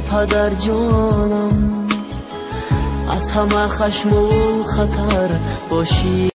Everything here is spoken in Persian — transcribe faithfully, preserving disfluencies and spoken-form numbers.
پدر جانم، از همه خشم و خطر باشی.